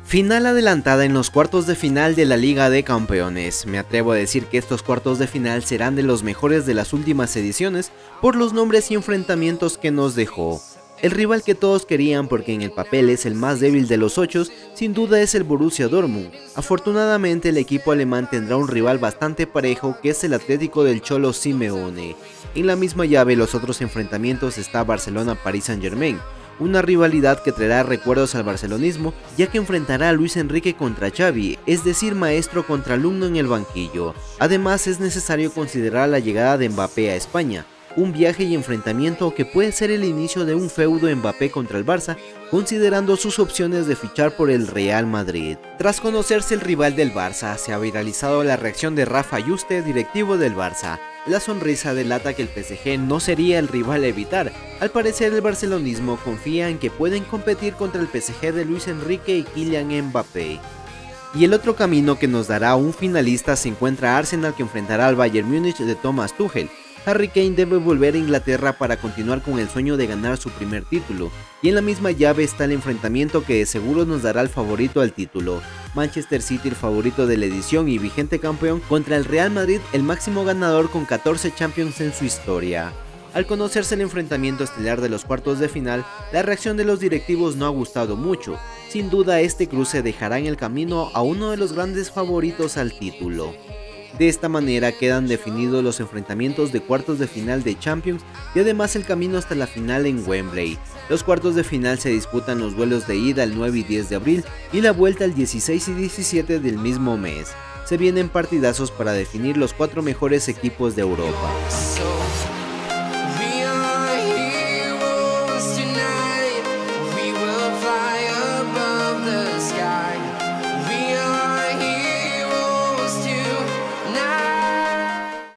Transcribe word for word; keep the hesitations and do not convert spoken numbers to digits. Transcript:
Final adelantada en los cuartos de final de la Liga de Campeones. Me atrevo a decir que estos cuartos de final serán de los mejores de las últimas ediciones por los nombres y enfrentamientos que nos dejó. El rival que todos querían porque en el papel es el más débil de los ocho, sin duda es el Borussia Dortmund. Afortunadamente el equipo alemán tendrá un rival bastante parejo que es el Atlético del Cholo Simeone. En la misma llave los otros enfrentamientos está Barcelona-Paris Saint-Germain. Una rivalidad que traerá recuerdos al barcelonismo, ya que enfrentará a Luis Enrique contra Xavi, es decir, maestro contra alumno en el banquillo. Además, es necesario considerar la llegada de Mbappé a España, un viaje y enfrentamiento que puede ser el inicio de un feudo Mbappé contra el Barça, considerando sus opciones de fichar por el Real Madrid. Tras conocerse el rival del Barça, se ha viralizado la reacción de Rafa Yuste, directivo del Barça. La sonrisa delata que el P S G no sería el rival a evitar. Al parecer el barcelonismo confía en que pueden competir contra el P S G de Luis Enrique y Kylian Mbappé. Y el otro camino que nos dará un finalista se encuentra Arsenal, que enfrentará al Bayern Múnich de Thomas Tuchel. Harry Kane debe volver a Inglaterra para continuar con el sueño de ganar su primer título, y en la misma llave está el enfrentamiento que de seguro nos dará el favorito al título. Manchester City, el favorito de la edición y vigente campeón, contra el Real Madrid, el máximo ganador con catorce Champions en su historia. Al conocerse el enfrentamiento estelar de los cuartos de final, la reacción de los directivos no ha gustado mucho. Sin duda este cruce dejará en el camino a uno de los grandes favoritos al título. De esta manera quedan definidos los enfrentamientos de cuartos de final de Champions y además el camino hasta la final en Wembley. Los cuartos de final se disputan los duelos de ida el nueve y diez de abril y la vuelta el dieciséis y diecisiete del mismo mes. Se vienen partidazos para definir los cuatro mejores equipos de Europa.